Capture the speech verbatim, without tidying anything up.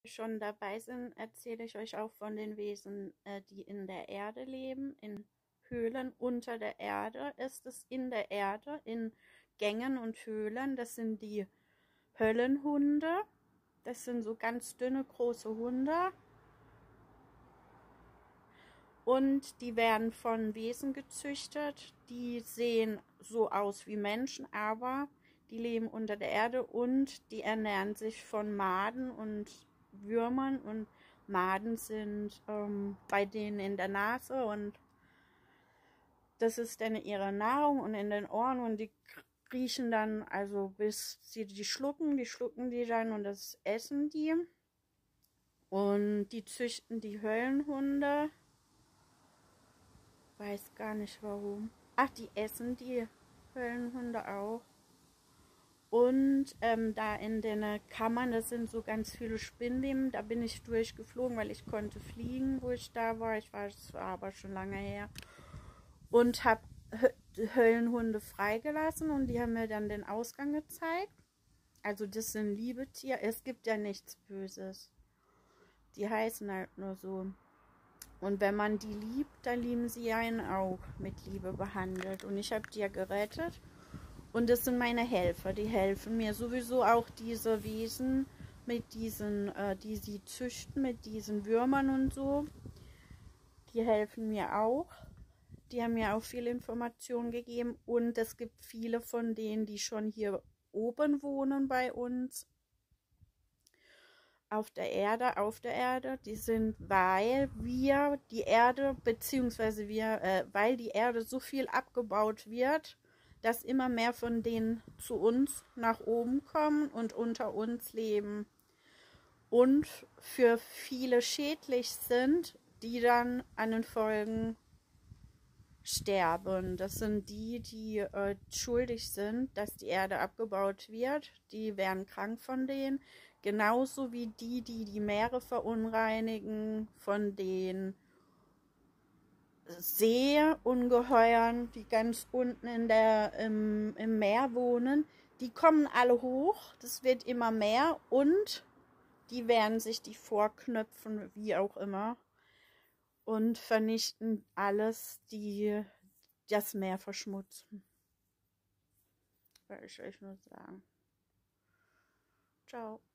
schon dabei sind, erzähle ich euch auch von den Wesen, äh, die in der Erde leben, in Höhlen unter der Erde. Ist es in der Erde, in Gängen und Höhlen. Das sind die Höllenhunde. Das sind so ganz dünne, große Hunde. Und die werden von Wesen gezüchtet. Die sehen so aus wie Menschen, aber die leben unter der Erde und die ernähren sich von Maden und Würmern. Und Maden sind ähm, bei denen in der Nase und das ist dann ihre Nahrung und in den Ohren und die riechen dann, also bis sie die schlucken, die schlucken die dann und das essen die. Und die züchten die Höllenhunde. Weiß gar nicht warum. Ach, die essen die Höllenhunde auch. Und ähm, da in den Kammern, das sind so ganz viele Spinnweben, da bin ich durchgeflogen, weil ich konnte fliegen, wo ich da war. Ich war, das war aber schon lange her. Und habe Höllenhunde freigelassen und die haben mir dann den Ausgang gezeigt. Also das sind liebe Tiere. Es gibt ja nichts Böses. Die heißen halt nur so. Und wenn man die liebt, dann lieben sie einen auch mit Liebe behandelt. Und ich habe die ja gerettet. Und das sind meine Helfer. Die helfen mir sowieso auch diese Wesen mit diesen, äh, die sie züchten, mit diesen Würmern und so. Die helfen mir auch. Die haben mir auch viel Informationen gegeben. Und es gibt viele von denen, die schon hier oben wohnen bei uns. Auf der Erde, auf der Erde, die sind, weil wir die Erde, beziehungsweise wir, äh, weil die Erde so viel abgebaut wird, dass immer mehr von denen zu uns nach oben kommen und unter uns leben und für viele schädlich sind, die dann an den Folgen sterben. Das sind die, die äh, schuldig sind, dass die Erde abgebaut wird. Die werden krank von denen. Genauso wie die, die die Meere verunreinigen, von den Seeungeheuern, die ganz unten in der, im, im Meer wohnen. Die kommen alle hoch. Das wird immer mehr und die werden sich die vorknöpfen, wie auch immer. Und vernichten alles, die das Meer verschmutzen. Werde ich euch nur sagen. Ciao.